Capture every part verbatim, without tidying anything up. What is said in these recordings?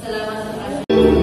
Salamat sa Parish.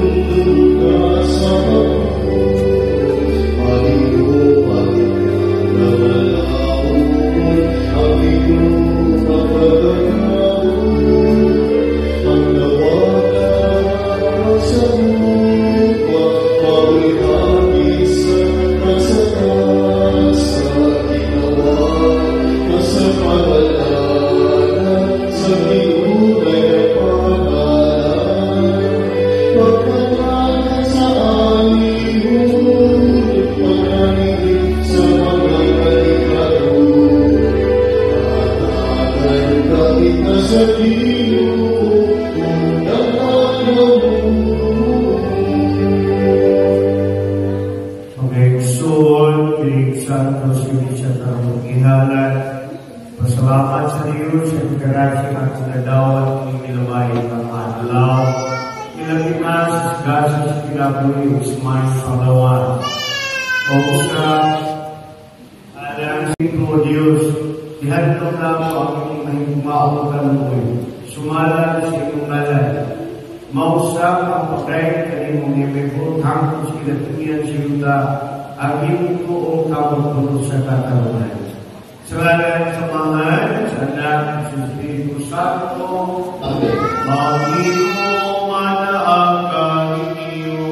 Pasalamat sa Diyos sa pagkarasya at sinadawan ng nilabay ng adlaw. Nilaginas sa gasa sa pinabuhi o ismay sa alawan. O sa alam ko, Diyos, ihadlong lang po ang inyong mahigmaong kaluoy. Sumalan sa inyong ngalan. Mausap ang pagkain kanimong imibot hanggang sa kinatuyan sa Yuda ang iyong buong kapagpuno sa katarungan. Salamat sa Panginoon, sa Anak, sa Espiritu Santo. Amen. Maging manaang kaninyo.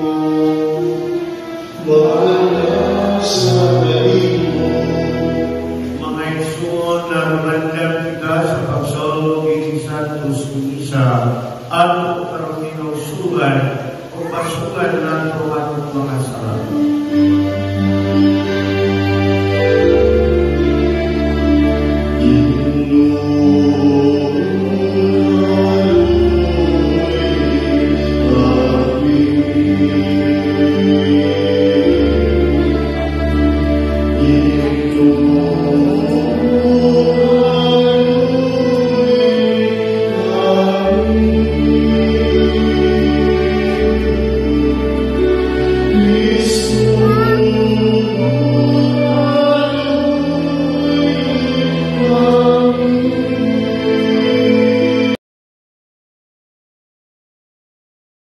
Wala sa kaino. Mga isun na rumandang kita sa pagsalog isa't usong isa at karoon ng sulan o pasukan ng tumatong mga sarap.